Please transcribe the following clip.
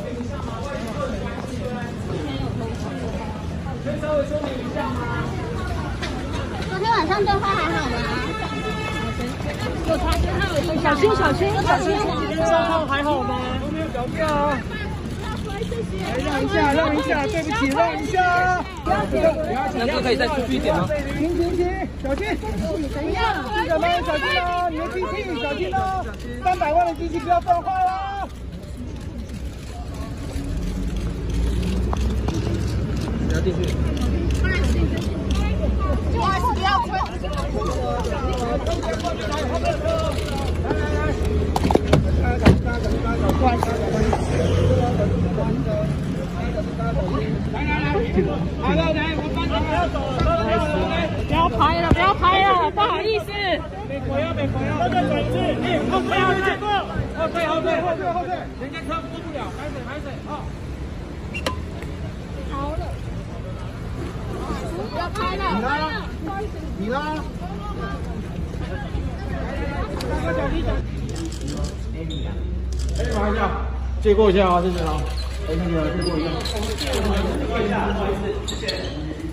可以稍微说明一下吗？ 昨天晚上对话还好吗？有查询号，小心小心小心！ 今天状况还好吗？都没有脚掉啊。来让一下，让一下，对不起，让一下。 那个可以再出去一点吗？ 停，小心！ 怎样？ 记者们小心哦，你的机器小心哦，300万的机器不要撞坏哦。 不要进去。 不好意思，不要推。 不要拍了，不要拍了，不好意思。 没火药，再转一次，后退，后退，人家车过不了，排水，好。 好了，不要拍了， 你拉。麻一下，借过一下啊，谢谢啊，谢谢，借过一下。